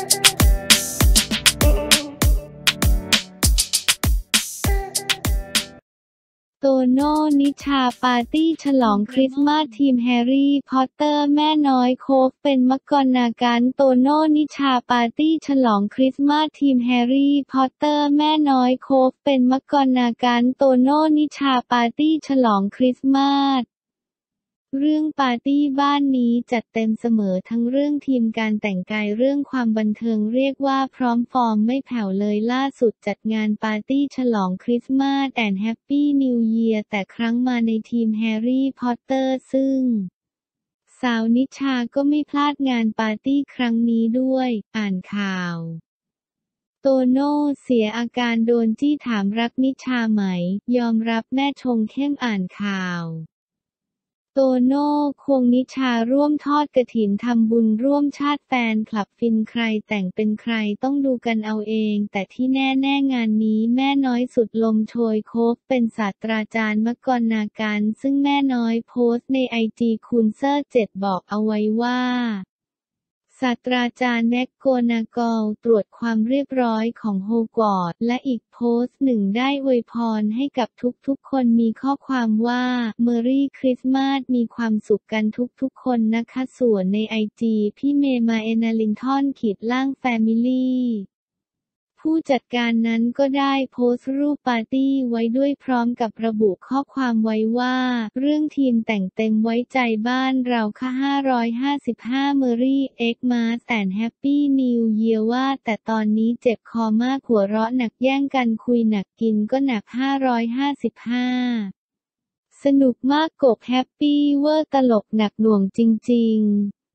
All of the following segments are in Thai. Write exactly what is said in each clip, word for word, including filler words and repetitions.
โตโน่ นิชาปาร์ตี้ฉลองคริสต์มาสทีมแฮร์รี่พอตเตอร์แม่น้อยโคฟเป็นมกนาการโตโน่ นิชาปาร์ตี้ฉลองคริสต์มาสทีมแฮร์รี่พอตเตอร์แม่น้อยโคฟเป็นมกนาการโตโน่ นิชาปาร์ตี้ฉลองคริสต์มาสเรื่องปาร์ตี้บ้านนี้จัดเต็มเสมอทั้งเรื่องทีมการแต่งกายเรื่องความบันเทิงเรียกว่าพร้อมฟอร์มไม่แผ่วเลยล่าสุดจัดงานปาร์ตี้ฉลองคริสต์มาสแอนด์แฮปปี้นิวเยียร์แต่ครั้งมาในทีมแฮร์รี่พอตเตอร์ซึ่งสาวนิชาก็ไม่พลาดงานปาร์ตี้ครั้งนี้ด้วยอ่านข่าวโตโน่เสียอาการโดนจี้ถามรักนิชาไหมยอมรับแม่ชงเข้มอ่านข่าวโตโน่ควงนิชาร่วมทอดกฐินทำบุญร่วมชาติแฟนคลับฟินใครแต่งเป็นใครต้องดูกันเอาเองแต่ที่แน่ๆงานนี้แม่น้อยสุดลมโชยโคฟเป็นศาสตราจารย์มกนาการซึ่งแม่น้อยโพสต์ในไอจีคูนเซอร์เจ็ดบอกเอาไว้ว่าศาสตราจารย์แม็กโกนากอลตรวจความเรียบร้อยของโฮกวอตส์และอีกโพสต์หนึ่งได้อวยพรให้กับทุกๆคนมีข้อความว่าเมอรี่คริสต์มาสมีความสุขกันทุกๆคนนะคะส่วนในไอจีพี่เมย์มาเอนาลิงทอนขีดล่างแฟมิลี่ผู้จัดการนั้นก็ได้โพสต์รูปปาร์ตี้ไว้ด้วยพร้อมกับระบุข้อความไว้ว่าเรื่องทีมแต่งเต็มไว้ใจบ้านเราค่ะห้าร้อยห้าสิบห้าเมอรี่เอ็กมาสแอนด์แฮปปี้นิวเยียร์ว่าแต่ตอนนี้เจ็บคอมากหัวเราะหนักแย่งกันคุยหนักกินก็หนักห้าร้อยห้าสิบห้าสนุกมากกบแฮปปี้เวอร์ตลกหนักหน่วงจริงๆ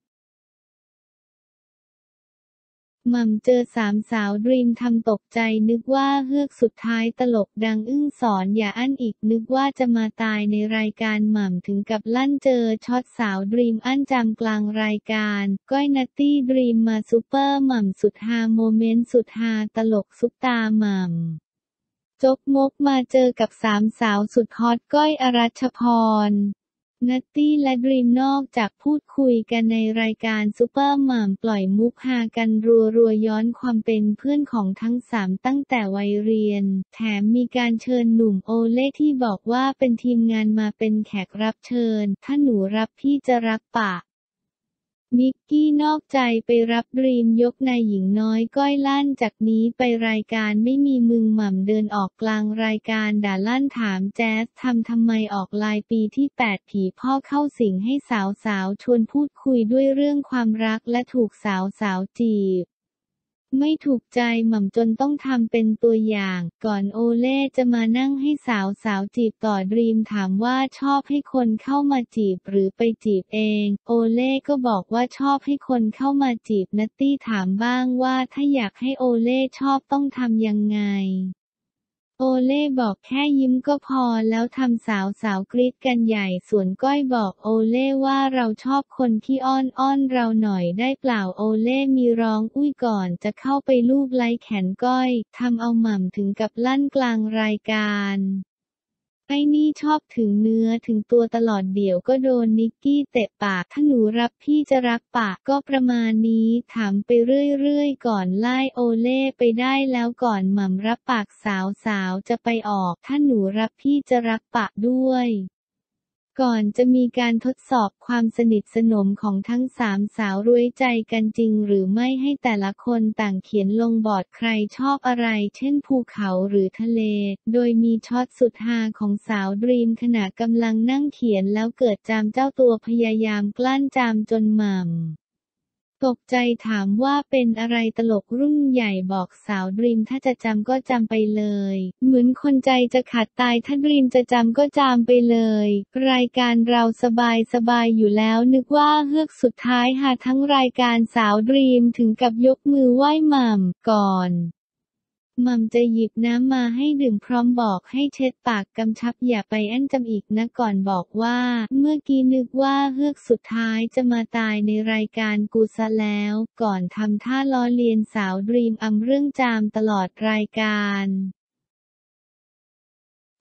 หม่ำเจอสามสาวดรีมทำตกใจนึกว่าเฮือกสุดท้ายตลกดังอึ้งสอนอย่าอั้นอีกนึกว่าจะมาตายในรายการหม่ำถึงกับลั่นเจอช็อตสาวดรีมอั้นจำกลางรายการก้อยนัตตี้ดรีมมาซุปเปอร์หม่ำสุดฮาโมเมนต์สุดฮาตลกซุปตาหม่ำจกมกมาเจอกับสามสาวสุดฮอตก้อยอรัชพรนัตตี้และดรีมนอกจากพูดคุยกันในรายการซุปเปอร์มัมปล่อยมุกฮากันรัวๆย้อนความเป็นเพื่อนของทั้งสามตั้งแต่วัยเรียนแถมมีการเชิญหนุ่มโอเล่ที่บอกว่าเป็นทีมงานมาเป็นแขกรับเชิญถ้าหนูรับพี่จะรักปะมิกกี้นอกใจไปรับดรีมยกนายหญิงน้อยก้อยลั่นจากนี้ไปรายการไม่มีมึงหม่ำเดินออกกลางรายการด่าลั่นถามแจ๊สทำทำไมออกไลน์ปีที่แปดผีพ่อเข้าสิงให้สาวๆชวนพูดคุยด้วยเรื่องความรักและถูกสาวๆจีบไม่ถูกใจหม่ำจนต้องทำเป็นตัวอย่างก่อนโอเล่จะมานั่งให้สาวสาวจีบต่อดรีมถามว่าชอบให้คนเข้ามาจีบหรือไปจีบเองโอเล่ก็บอกว่าชอบให้คนเข้ามาจีบนัตตี้ถามบ้างว่าถ้าอยากให้โอเล่ชอบต้องทำยังไงโอเล่บอกแค่ยิ้มก็พอแล้วทำสาวสาวกรี๊ดกันใหญ่ส่วนก้อยบอกโอเล่ว่าเราชอบคนที่อ้อนอ้อนเราหน่อยได้เปล่าโอเล่มีร้องอุ้ยก่อนจะเข้าไปลูบไล้แขนก้อยทำเอาหม่ำถึงกับลั่นกลางรายการไอ้นี่ชอบถึงเนื้อถึงตัวตลอดเดี๋ยวก็โดนนิกกี้เตะปากถ้าหนูรับพี่จะรักปากก็ประมาณนี้ถามไปเรื่อยๆก่อนไล่โอเล่ไปได้แล้วก่อนหม่ำรับปากสาวๆจะไปออกถ้าหนูรับพี่จะรักปากด้วยก่อนจะมีการทดสอบความสนิทสนมของทั้งสามสาวรู้ใจกันจริงหรือไม่ให้แต่ละคนต่างเขียนลงบอร์ดใครชอบอะไรเช่นภูเขาหรือทะเลโดยมีช็อตสุดฮาของสาวดรีมขณะกำลังนั่งเขียนแล้วเกิดจามเจ้าตัวพยายามกลั้นจามจนหม่ำตกใจถามว่าเป็นอะไรตลกรุ่นใหญ่บอกสาวดรีมถ้าจะจำก็จำไปเลยเหมือนคนใจจะขาดตายถ้าดรีมจะจำก็จามไปเลยรายการเราสบายสบายอยู่แล้วนึกว่าเฮือกสุดท้ายหาทั้งรายการสาวดรีมถึงกับยกมือไหว้หม่ำก่อนหม่ำจะหยิบน้ำมาให้ดื่มพร้อมบอกให้เช็ดปากกำชับอย่าไปอั้นจำอีกนะก่อนบอกว่าเมื่อกี้นึกว่าเฮือกสุดท้ายจะมาตายในรายการกูซะแล้วก่อนทำท่าล้อเลียนสาวดรีมอำเรื่องจามตลอดรายการ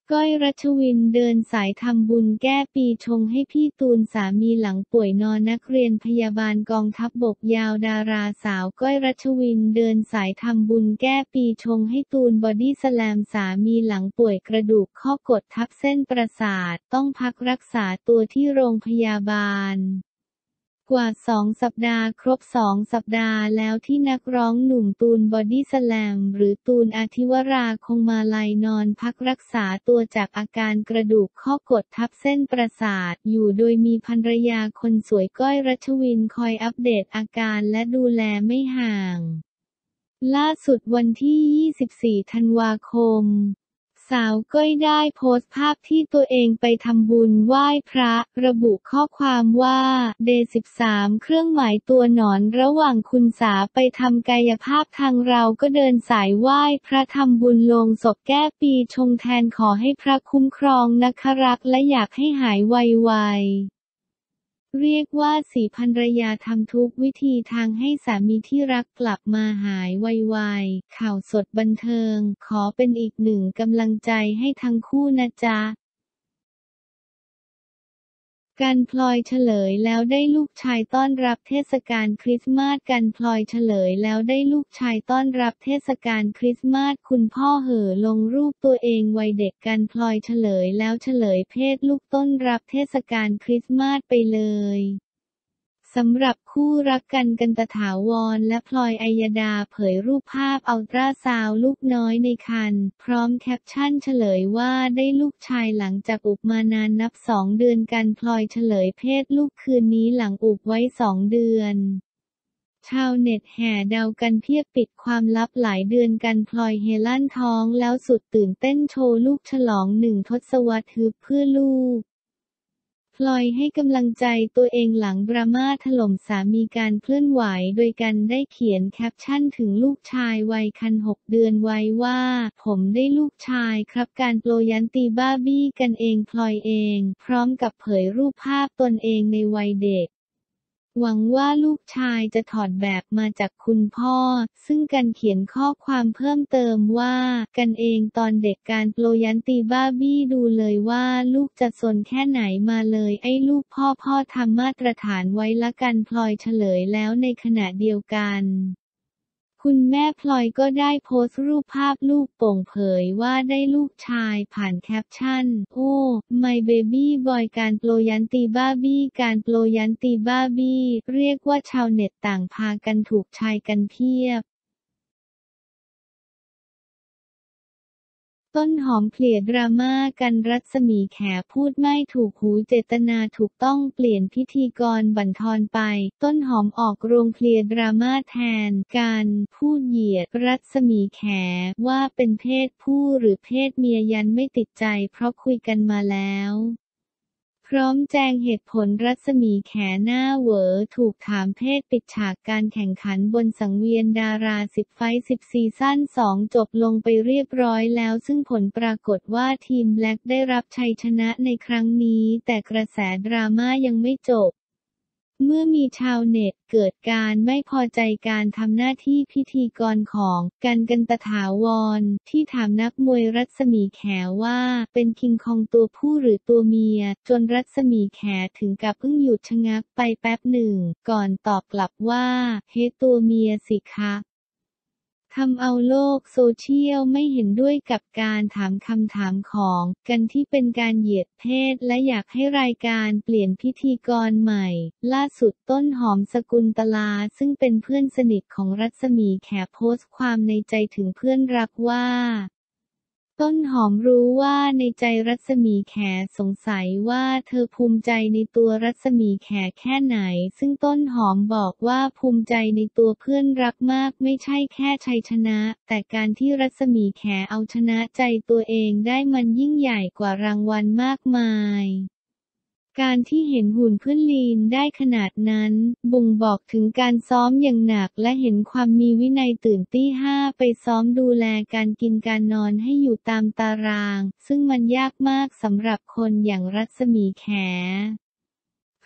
ก้อยรัชวินเดินสายทำบุญแก้ปีชงให้พี่ตูนสามีหลังป่วยนอนนักเรียนพยาบาลกองทัพบกยาวดาราสาวก้อยรัชวินเดินสายทำบุญแก้ปีชงให้ตูนบอดี้สแลมสามีหลังป่วยกระดูกข้อกดทับเส้นประสาทต้องพักรักษาตัวที่โรงพยาบาลกว่าสองสัปดาห์ครบสองสัปดาห์แล้วที่นักร้องหนุ่มตูนบอดี้สแลมหรือตูนอธิวราคงมาลัยนอนพักรักษาตัวจากอาการกระดูกข้อกดทับเส้นประสาทอยู่โดยมีภรรยาคนสวยก้อยรัชวินคอยอัปเดตอาการและดูแลไม่ห่างล่าสุดวันที่ ยี่สิบสี่ ธันวาคมสาวก้อยได้โพสต์ภาพที่ตัวเองไปทำบุญไหว้พระระบุข้อความว่า เดย์ สิบสาม เครื่องหมายตัวหนอนระหว่างคุณสาไปทำกายภาพทางเราก็เดินสายไหว้พระทำบุญลงศพแก้ปีชงแทนขอให้พระคุ้มครองนะคะรักและอยากให้หายไวๆเรียกว่าสีภรรยาทำทุกวิธีทางให้สามีที่รักกลับมาหายไวๆข่าวสดบันเทิงขอเป็นอีกหนึ่งกำลังใจให้ทั้งคู่นะจ๊ะกันพลอยเฉลยแล้วได้ลูกชายต้อนรับเทศกาลคริสต์มาสกันพลอยเฉลยแล้วได้ลูกชายต้อนรับเทศกาลคริสต์มาสคุณพ่อเห่อลงรูปตัวเองวัยเด็กกันพลอยเฉลยแล้วเฉลยเพศลูกต้อนรับเทศกาลคริสต์มาสไปเลยสำหรับคู่รักกันกันตถาวรและพลอยอัยดาเผยรูปภาพอัลตราซาวด์ลูกน้อยในครรภ์พร้อมแคปชั่นเฉลยว่าได้ลูกชายหลังจากอุบมานานนับสองเดือนกันพลอยเฉลยเพศลูกคืนนี้หลังอุบไว้สองเดือนชาวเน็ตแห่เดากันเพียบปิดความลับหลายเดือนกันพลอยเฮลั่นท้องแล้วสุดตื่นเต้นโชว์ลูกฉลองหนึ่งทศวรรษฮึบเพื่อลูกพลอยให้กำลังใจตัวเองหลังดราม่าถล่มสามีการเคลื่อนไหวโดยกันได้เขียนแคปชั่นถึงลูกชายวัยคันหกเดือนไว้ว่าผมได้ลูกชายครับการโปรยันตีบ้าบี้กันเองพลอยเองพร้อมกับเผยรูปภาพตนเองในวัยเด็กหวังว่าลูกชายจะถอดแบบมาจากคุณพ่อซึ่งกันเขียนข้อความเพิ่มเติมว่ากันเองตอนเด็กการโปรยันตีบ้าบี้ดูเลยว่าลูกจะซนแค่ไหนมาเลยไอ้ลูกพ่อพ่อทำมาตรฐานไว้ละกันพลอยเฉลยแล้วในขณะเดียวกันคุณแม่พลอยก็ได้โพสต์รูปภาพลูกโป่งเผยว่าได้ลูกชายผ่านแคปชั่นโอ้ my baby boy การโปรยันตีบ้าบี้การโปรยันตีบ้าบี้เรียกว่าชาวเน็ตต่างพากันถูกชายกันเพียบต้นหอมเคลียร์ดราม่ากันรัศมีแขพูดไม่ถูกหูเจตนาถูกต้องเปลี่ยนพิธีกรบั่นทอนไปต้นหอมออกโรงเคลียร์ดราม่าแทนการพูดเหยียดรัศมีแขว่าเป็นเพศผู้หรือเพศเมียยันไม่ติดใจเพราะคุยกันมาแล้วพร้อมแจงเหตุผลรัศมีแขหน้าเหวอถูกถามเพศปิดฉากการแข่งขันบนสังเวียนดาราสิบไฟท์สิบซีซั่นสองจบลงไปเรียบร้อยแล้วซึ่งผลปรากฏว่าทีมแบล็คได้รับชัยชนะในครั้งนี้แต่กระแสดราม่ายังไม่จบเมื่อมีชาวเน็ตเกิดการไม่พอใจการทำหน้าที่พิธีกรของกันกันตถาวรที่ถามนักมวยรัศมีแขว่าเป็นคิงคองตัวผู้หรือตัวเมียจนรัศมีแขถึงกับเพิ่งหยุดชะงักไปแป๊บหนึ่งก่อนตอบกลับว่าเฮ้ตัวเมียสิคะทำเอาโลกโซเชียลไม่เห็นด้วยกับการถามคำถามของกันที่เป็นการเหยียดเพศและอยากให้รายการเปลี่ยนพิธีกรใหม่ล่าสุดต้นหอมสกุลตลาซึ่งเป็นเพื่อนสนิทของรัศมีแขโพสต์ความในใจถึงเพื่อนรักว่าต้นหอมรู้ว่าในใจรัศมีแขสงสัยว่าเธอภูมิใจในตัวรัศมีแขแค่ไหนซึ่งต้นหอมบอกว่าภูมิใจในตัวเพื่อนรักมากไม่ใช่แค่ชัยชนะแต่การที่รัศมีแขเอาชนะใจตัวเองได้มันยิ่งใหญ่กว่ารางวัลมากมายการที่เห็นหุ่นเพื่อนลีนได้ขนาดนั้นบ่งบอกถึงการซ้อมอย่างหนักและเห็นความมีวินัยตื่นตีห้าไปซ้อมดูแลการกินการนอนให้อยู่ตามตารางซึ่งมันยากมากสำหรับคนอย่างรัศมีแขพ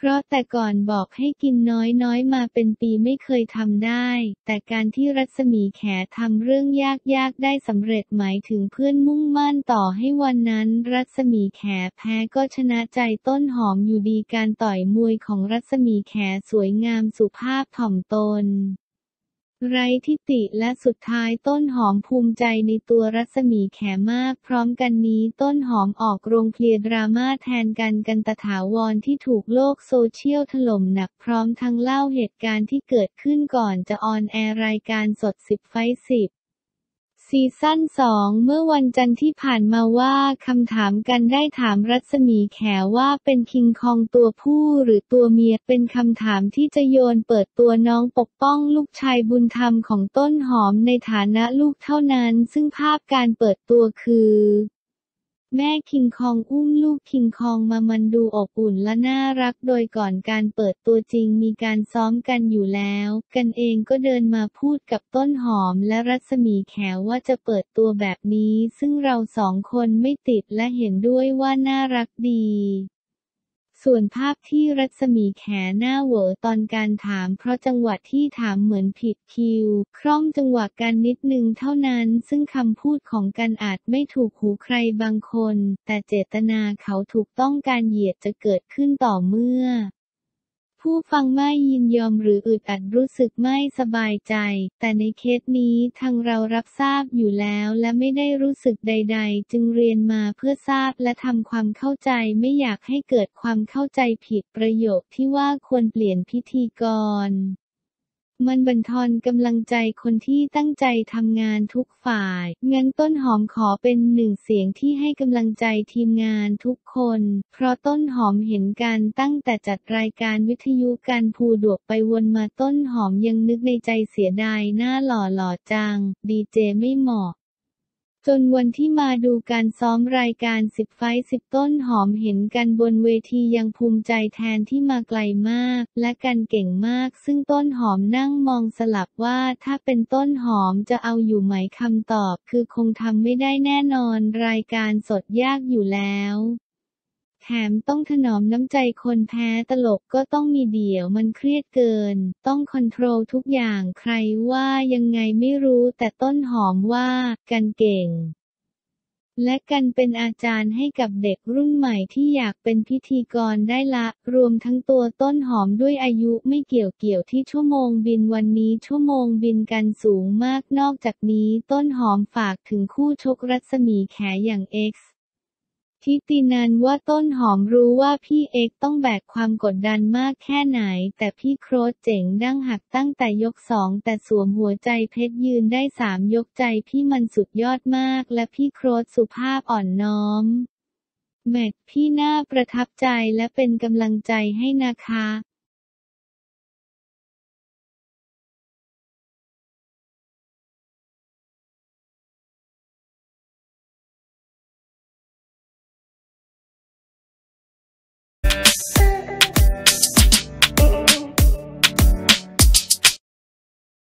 เพราะแต่ก่อนบอกให้กินน้อยๆมาเป็นปีไม่เคยทำได้ แต่การที่รัศมีแขทำเรื่องยากๆได้สำเร็จหมายถึงเพื่อนมุ่งมั่นต่อให้วันนั้นรัศมีแขแพ้ก็ชนะใจต้นหอมอยู่ดีการต่อยมวยของรัศมีแขสวยงามสุภาพถ่อมตนไร้ทิฐิและสุดท้ายต้นหอมภูมิใจในตัวรัศมีแขมากพร้อมกันนี้ต้นหอมออกโรงเพลียดราม่าแทนกันกันตถาวรที่ถูกโลกโซเชียลถล่มหนักพร้อมทั้งเล่าเหตุการณ์ที่เกิดขึ้นก่อนจะออนแอร์รายการสดสิบไฟท์สิบซีซั่นสองเมื่อวันจันทร์ที่ผ่านมาว่าคำถามกันได้ถามรัศมีแขว่าเป็นคิงคองตัวผู้หรือตัวเมียเป็นคำถามที่จะโยนเปิดตัวน้องปกป้องลูกชายบุญธรรมของต้นหอมในฐานะลูกเท่านั้นซึ่งภาพการเปิดตัวคือแม่คิงคองอุ้มลูกคิงคองมามันดูอบอุ่นและน่ารักโดยก่อนการเปิดตัวจริงมีการซ้อมกันอยู่แล้วกันเองก็เดินมาพูดกับต้นหอมและรัศมีแขว่าจะเปิดตัวแบบนี้ซึ่งเราสองคนไม่ติดและเห็นด้วยว่าน่ารักดีส่วนภาพที่รัศมีแขหน้าเหวอตอนการถามเพราะจังหวะที่ถามเหมือนผิดคิวคล่อมจังหวะกันนิดนึงเท่านั้นซึ่งคำพูดของกันอาจไม่ถูกหูใครบางคนแต่เจตนาเขาถูกต้องการเหยียดจะเกิดขึ้นต่อเมื่อผู้ฟังไม่ยินยอมหรืออึดอัดรู้สึกไม่สบายใจแต่ในเคสนี้ทางเรารับทราบอยู่แล้วและไม่ได้รู้สึกใดๆจึงเรียนมาเพื่อทราบและทำความเข้าใจไม่อยากให้เกิดความเข้าใจผิดประโยคที่ว่าควรเปลี่ยนพิธีกรมันบั่นทอนกำลังใจคนที่ตั้งใจทำงานทุกฝ่ายงั้นต้นหอมขอเป็นหนึ่งเสียงที่ให้กำลังใจทีมงานทุกคนเพราะต้นหอมเห็นกันตั้งแต่จัดรายการวิทยุกันภูดวกไปวนมาต้นหอมยังนึกในใจเสียดายหน้าหล่อหล่อจังดีเจไม่เหมาะจนวันที่มาดูการซ้อมรายการสิบไฟท์สิบต้นหอมเห็นกันบนเวทียังภูมิใจแทนที่มาไกลมากและกันเก่งมากซึ่งต้นหอมนั่งมองสลับว่าถ้าเป็นต้นหอมจะเอาอยู่ไหมคำตอบคือคงทำไม่ได้แน่นอนรายการสดยากอยู่แล้วแถมต้องถนอมน้ำใจคนแพ้ตลกก็ต้องมีเดี่ยวมันเครียดเกินต้องคอนโทรลทุกอย่างใครว่ายังไงไม่รู้แต่ต้นหอมว่ากันเก่งและกันเป็นอาจารย์ให้กับเด็กรุ่นใหม่ที่อยากเป็นพิธีกรได้ละรวมทั้งตัวต้นหอมด้วยอายุไม่เกี่ยวเกี่ยวที่ชั่วโมงบินวันนี้ชั่วโมงบินกันสูงมากนอกจากนี้ต้นหอมฝากถึงคู่ชกรัศมีแขอย่างเอ็กซ์ทิตินันว่าต้นหอมรู้ว่าพี่เอกต้องแบกความกดดันมากแค่ไหนแต่พี่โครสเจ๋งดั้งหักตั้งแต่ยกสองแต่สวมหัวใจเพชรยืนได้สามยกใจพี่มันสุดยอดมากและพี่โครสสุภาพอ่อนน้อมแมตช์พี่น่าประทับใจและเป็นกำลังใจให้นะคะ